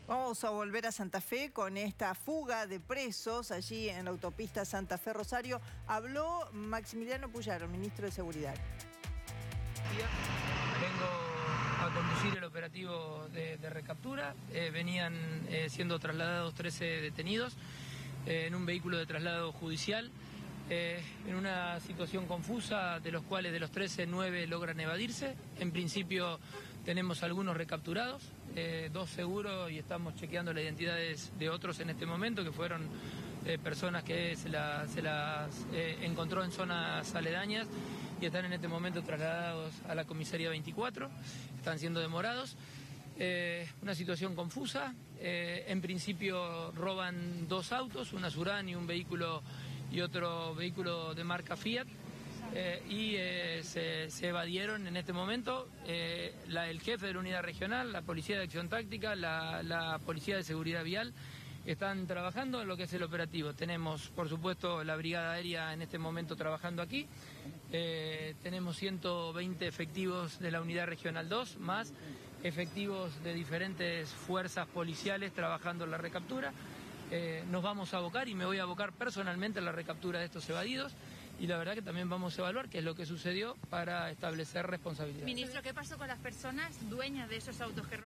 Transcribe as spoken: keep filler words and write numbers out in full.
Vamos a volver a Santa Fe con esta fuga de presos allí en la autopista Santa Fe-Rosario. Habló Maximiliano Puyaro, ministro de Seguridad. Vengo a conducir el operativo de, de recaptura. Eh, venían eh, siendo trasladados trece detenidos eh, en un vehículo de traslado judicial. Eh, en una situación confusa, de los cuales de los trece, nueve logran evadirse. En principio tenemos algunos recapturados, eh, dos seguros, y estamos chequeando las identidades de otros en este momento, que fueron eh, personas que se, la, se las eh, encontró en zonas aledañas y están en este momento trasladados a la comisaría veinticuatro, están siendo demorados. Eh, una situación confusa, eh, en principio roban dos autos, una Surán y un vehículo y otro vehículo de marca Fiat, eh, y eh, se, se evadieron en este momento. Eh, la, el jefe de la unidad regional, la Policía de Acción Táctica, la, la Policía de Seguridad Vial están trabajando en lo que es el operativo. Tenemos, por supuesto, la Brigada Aérea en este momento trabajando aquí. Eh, tenemos ciento veinte efectivos de la Unidad Regional dos, más efectivos de diferentes fuerzas policiales trabajando en la recaptura. Eh, nos vamos a abocar, y me voy a abocar personalmente a la recaptura de estos evadidos, y la verdad que también vamos a evaluar qué es lo que sucedió para establecer responsabilidades. Ministro, ¿qué pasó con las personas dueñas de esos autos que